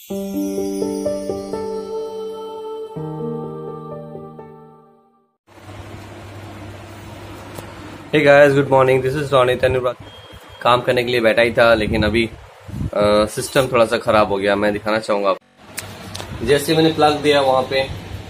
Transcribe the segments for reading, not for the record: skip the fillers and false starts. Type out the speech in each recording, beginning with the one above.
Hey guys, good morning. This is Ronnie. काम करने के लिए बैठा ही था, लेकिन अभी सिस्टम थोड़ा सा खराब हो गया। मैं दिखाना चाहूंगा। जैसे मैंने प्लग दिया वहां पे,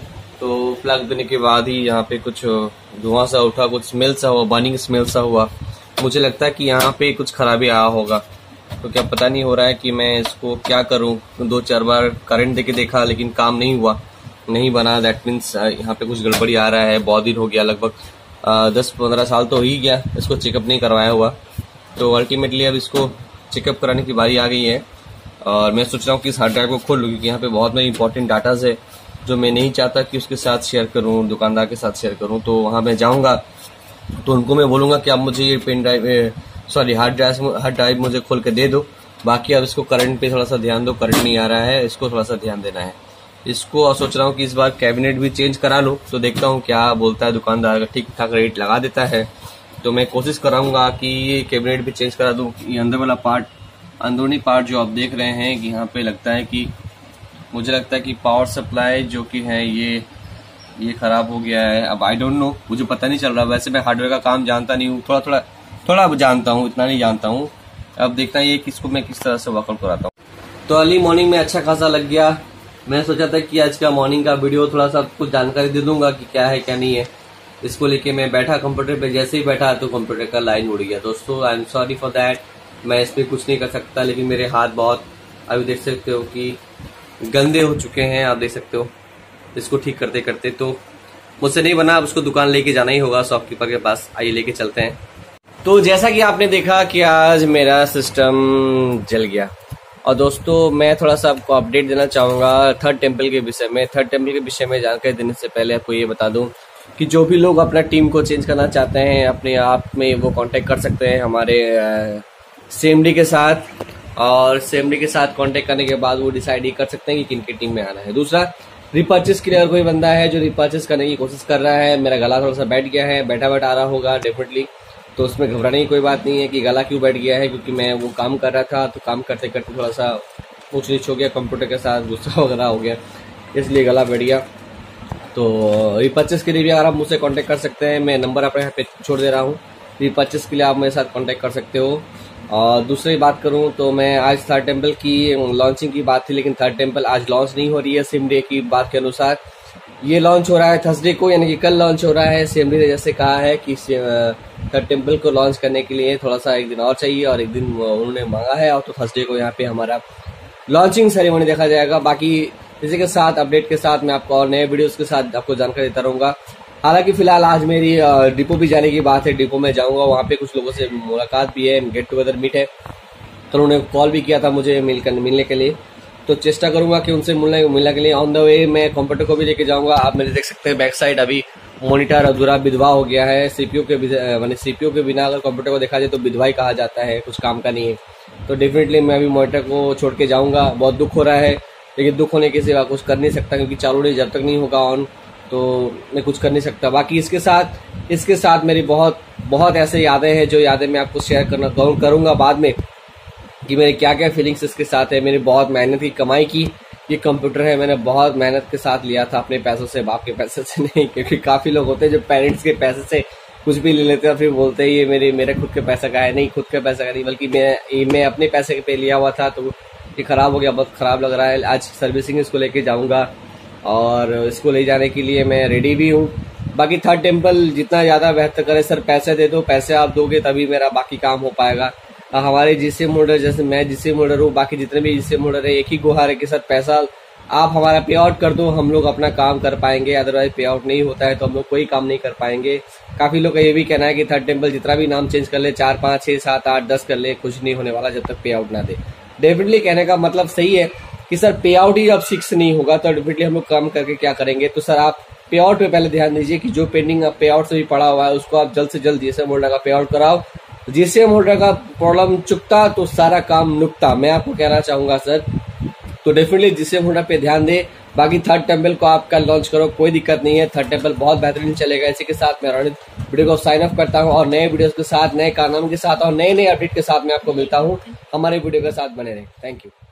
तो प्लग देने के बाद ही यहाँ पे कुछ धुआं सा उठा, कुछ स्मेल सा हुआ, बर्निंग स्मेल सा हुआ। मुझे लगता है कि यहाँ पे कुछ खराबी आया होगा, तो क्या पता नहीं हो रहा है कि मैं इसको क्या करूं। 2-4 बार करंट देके देखा, लेकिन काम नहीं हुआ, नहीं बना। दैट मीन्स यहाँ पे कुछ गड़बड़ी आ रहा है। बहुत दिन हो गया, लगभग 10-15 साल तो हो ही गया इसको चेकअप नहीं करवाया हुआ। तो अल्टीमेटली अब इसको चेकअप कराने की बारी आ गई है, और मैं सोच रहा हूँ कि इस हार्ड ड्राइव को खोल लूँ, क्योंकि यहाँ पे बहुत मेरी इंपॉर्टेंट डाटाज है जो मैं नहीं चाहता कि उसके साथ शेयर करूँ, दुकानदार के साथ शेयर करूँ। तो वहाँ मैं जाऊँगा तो उनको मैं बोलूँगा कि आप मुझे ये पेन ड्राइव हार्ड ड्राइव मुझे खोल के दे दो। बाकी अब इसको करंट पे थोड़ा सा ध्यान दो, करंट नहीं आ रहा है, इसको थोड़ा सा ध्यान देना है इसको। और सोच रहा हूँ कि इस बार कैबिनेट भी चेंज करा लूँ, तो देखता हूँ क्या बोलता है दुकानदार। अगर ठीक ठाक रेट लगा देता है तो मैं कोशिश कराऊंगा कि ये कैबिनेट भी चेंज करा दूँ। ये अंदर वाला पार्ट, अंदरूनी पार्ट जो आप देख रहे हैं कि यहाँ पे लगता है कि मुझे लगता है कि पावर सप्लाई जो कि है ये खराब हो गया है। अब आई डोंट नो, मुझे पता नहीं चल रहा। वैसे मैं हार्डवेयर का काम जानता नहीं हूँ, थोड़ा जानता हूँ, इतना नहीं जानता हूँ। अब देखना ये किसको मैं किस तरह से वर्कआउट कराता हूँ। तो अर्ली मॉर्निंग में अच्छा खासा लग गया। मैं सोचा था कि आज का मॉर्निंग का वीडियो थोड़ा सा कुछ जानकारी दे दूंगा कि क्या है क्या नहीं है। इसको लेके मैं बैठा कंप्यूटर पे, जैसे ही बैठा तो कंप्यूटर का लाइन उड़ गया। दोस्तों I am sorry for that. मैं इस पर कुछ नहीं कर सकता, लेकिन मेरे हाथ बहुत अभी देख सकते हो कि गंदे हो चुके हैं। आप देख सकते हो इसको ठीक करते करते, तो मुझसे नहीं बना। अब उसको दुकान लेके जाना ही होगा, शॉपकीपर के पास। आइए लेके चलते हैं। तो जैसा कि आपने देखा कि आज मेरा सिस्टम जल गया। और दोस्तों मैं थोड़ा सा आपको अपडेट देना चाहूँगा थर्ड टेम्पल के विषय में। थर्ड टेम्पल के विषय में जानकारी देने से पहले आपको ये बता दूं कि जो भी लोग अपना टीम को चेंज करना चाहते हैं अपने आप में, वो कांटेक्ट कर सकते हैं हमारे सीएमडी के साथ। और सीएमडी के साथ कांटेक्ट करने के बाद वो डिसाइड ही कर सकते हैं कि किन की टीम में आना है। दूसरा, रिपर्चेस के लिए अगर कोई बंदा है जो रिपर्चेस करने की कोशिश कर रहा है, मेरा गला थोड़ा सा बैठ गया है, बैठा आ रहा होगा डेफिनेटली, तो उसमें घबराने की कोई बात नहीं है कि गला क्यों बैठ गया है। क्योंकि मैं वो काम कर रहा था, तो काम करते करते थोड़ा सा ऊंच नीच हो गया, कंप्यूटर के साथ गुस्सा वगैरह हो गया, इसलिए गला बैठ गया। तो रिपर्चेस के लिए भी अगर आप मुझसे कांटेक्ट कर सकते हैं, मैं नंबर अपने यहाँ पे छोड़ दे रहा हूँ। रिपर्चेस के लिए आप मेरे साथ कांटेक्ट कर सकते हो। और दूसरी बात करूँ तो मैं आज थर्ड टेम्पल की लॉन्चिंग की बात थी, लेकिन थर्ड टेम्पल आज लॉन्च नहीं हो रही है। सीएमडी की बात के अनुसार ये लॉन्च हो रहा है थर्सडे को, यानी कि कल लॉन्च हो रहा है। सीएमडी ने जैसे कहा है कि थर्ड टेम्पल को लॉन्च करने के लिए थोड़ा सा एक दिन और चाहिए, और एक दिन उन्होंने मांगा है, और तो थर्सडे को यहाँ पे हमारा लॉन्चिंग सेरेमनी देखा जाएगा। बाकी इसी के साथ अपडेट के साथ मैं आपको और नए वीडियोस के साथ आपको जानकारी देता रहूंगा। हालांकि फिलहाल आज मेरी डिपो भी जाने की बात है, डिपो में जाऊंगा, वहाँ पे कुछ लोगों से मुलाकात भी है, गेट टुगेदर मीट है। तो उन्होंने कॉल भी किया था मुझे मिलने के लिए, तो चेष्टा करूंगा कि उनसे मिलने के लिए ऑन द वे मैं कंप्यूटर को भी लेके जाऊंगा। आप मेरे देख सकते हैं बैक साइड अभी मॉनिटर अधूरा विधवा हो गया है। सीपीयू के बिना अगर कंप्यूटर को देखा जाए तो विधवा ही कहा जाता है, कुछ काम का नहीं है। तो डेफिनेटली मैं अभी मॉनिटर को छोड़ के जाऊंगा। बहुत दुख हो रहा है, लेकिन दुख होने के सिवा कुछ कर नहीं सकता, क्योंकि चालू नहीं जब तक नहीं होगा ऑन, तो मैं कुछ कर नहीं सकता। बाकी इसके साथ मेरी बहुत ऐसे यादें हैं, जो यादें मैं आपको शेयर करूंगा बाद में, कि मेरे क्या क्या फीलिंग्स इसके साथ है। मेरी बहुत मेहनत की कमाई की ये कंप्यूटर है, मैंने बहुत मेहनत के साथ लिया था, अपने पैसों से, बाप के पैसे से नहीं। क्योंकि काफी लोग होते हैं जो पेरेंट्स के पैसे से कुछ भी ले लेते हैं, फिर बोलते हैं ये मेरे खुद के पैसे का है। नहीं, खुद के पैसे का नहीं, बल्कि मैं अपने पैसे पे लिया हुआ था, तो ये खराब हो गया, बहुत खराब लग रहा है। आज सर्विसिंग इसको लेके जाऊंगा, और इसको ले जाने के लिए मैं रेडी भी हूँ। बाकी थर्ड टेम्पल जितना ज्यादा बेहतर करे, सर पैसे दे दो, पैसे आप दोगे तभी मेरा बाकी काम हो पाएगा। हमारे जीसीएम होल्डर, जैसे मैं जीसीएम होल्डर हूँ, बाकी जितने भी जीसीएम होल्डर है, एक ही गुहार है कि सर पैसा आप हमारा पे आउट कर दो, हम लोग अपना काम कर पाएंगे। अदरवाइज पे आउट नहीं होता है तो हम लोग कोई काम नहीं कर पाएंगे। काफी लोग का ये भी कहना है कि थर्ड टेम्पल जितना भी नाम चेंज कर ले, 4, 5, 6, 7, 8, 10 कर ले, कुछ नहीं होने वाला जब तक पे आउट ना दे। डेफिनेटली कहने का मतलब सही है कि सर पे आउट ही अब 6 नहीं होगा, तो डेफिनेटली हम लोग काम करके क्या करेंगे। तो सर आप पे आउट पे पहले ध्यान दीजिए कि जो पेंडिंग पे आउट से भी पड़ा हुआ है उसको आप जल्द से जल्द जीसीएम होल्डर का पे आउट कराओ। जीसीएम होल्डर का प्रॉब्लम चुकता तो सारा काम नुकता, मैं आपको कहना चाहूंगा सर। तो डेफिनेटली जीसीएम होल्डर पे ध्यान दे। बाकी थर्ड टेम्पल को आप कल लॉन्च करो, कोई दिक्कत नहीं है। थर्ड टेम्पल बहुत बेहतरीन चलेगा। इसी के साथ मैं रणित वीडियो को साइन अप करता हूं, और नए वीडियोस के साथ, नए कारनामों के साथ और नए अपडेट के साथ मैं आपको मिलता हूं। हमारे वीडियो के साथ बने रहें। Thank you.